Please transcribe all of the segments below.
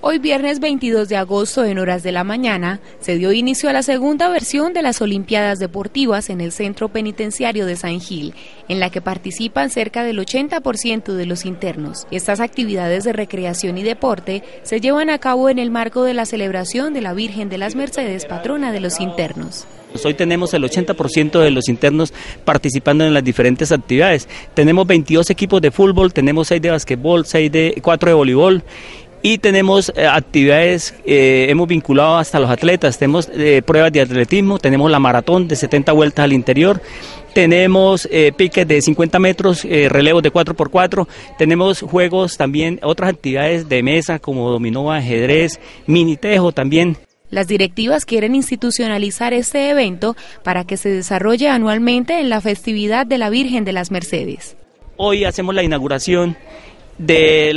Hoy viernes 22 de agosto en horas de la mañana se dio inicio a la segunda versión de las Olimpiadas Deportivas en el Centro Penitenciario de San Gil, en la que participan cerca del 80% de los internos. Estas actividades de recreación y deporte se llevan a cabo en el marco de la celebración de la Virgen de las Mercedes, patrona de los internos. Hoy tenemos el 80% de los internos participando en las diferentes actividades. Tenemos 22 equipos de fútbol, tenemos 6 de basquetbol, 4 de voleibol. Y tenemos actividades, hemos vinculado hasta los atletas, tenemos pruebas de atletismo, tenemos la maratón de 70 vueltas al interior, tenemos piques de 50 metros, relevos de 4x4, tenemos juegos también, otras actividades de mesa como dominó, ajedrez, minitejo también. Las directivas quieren institucionalizar este evento para que se desarrolle anualmente en la festividad de la Virgen de las Mercedes. Hoy hacemos la inauguración de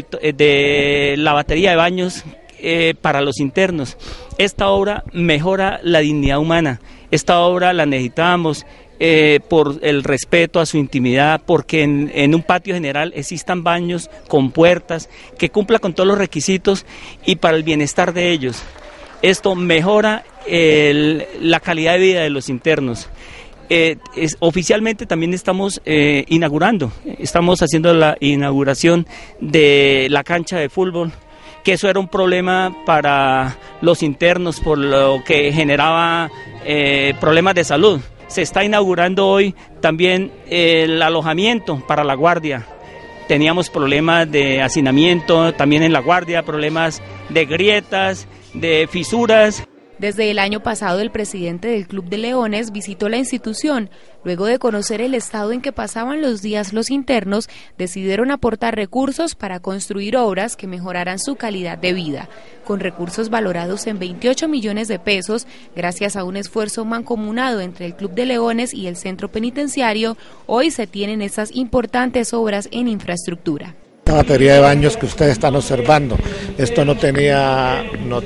la batería de baños para los internos. Esta obra mejora la dignidad humana, esta obra la necesitamos por el respeto a su intimidad, porque en un patio general existan baños con puertas, que cumpla con todos los requisitos y para el bienestar de ellos. Esto mejora la calidad de vida de los internos. Oficialmente también estamos inaugurando, estamos haciendo la inauguración de la cancha de fútbol, que eso era un problema para los internos por lo que generaba problemas de salud. Se está inaugurando hoy también el alojamiento para la guardia. Teníamos problemas de hacinamiento también en la guardia, problemas de grietas, de fisuras. Desde el año pasado, el presidente del Club de Leones visitó la institución. Luego de conocer el estado en que pasaban los días los internos, decidieron aportar recursos para construir obras que mejoraran su calidad de vida. Con recursos valorados en 28 millones de pesos, gracias a un esfuerzo mancomunado entre el Club de Leones y el Centro Penitenciario, hoy se tienen estas importantes obras en infraestructura. La batería de baños que ustedes están observando, esto no tenía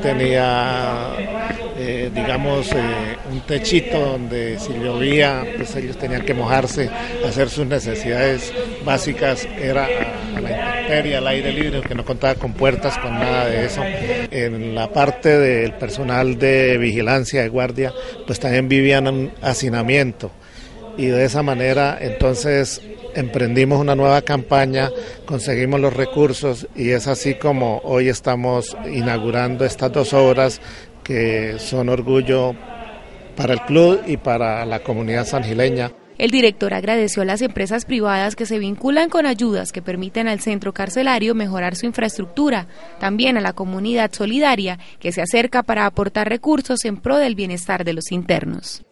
un techito donde si llovía, pues ellos tenían que mojarse, hacer sus necesidades básicas, era a la intemperie, al aire libre, que no contaba con puertas, con nada de eso. En la parte del personal de vigilancia, de guardia, pues también vivían un hacinamiento. Y de esa manera entonces emprendimos una nueva campaña, conseguimos los recursos y es así como hoy estamos inaugurando estas dos obras que son orgullo para el club y para la comunidad sangileña. El director agradeció a las empresas privadas que se vinculan con ayudas que permiten al centro carcelario mejorar su infraestructura, también a la comunidad solidaria que se acerca para aportar recursos en pro del bienestar de los internos.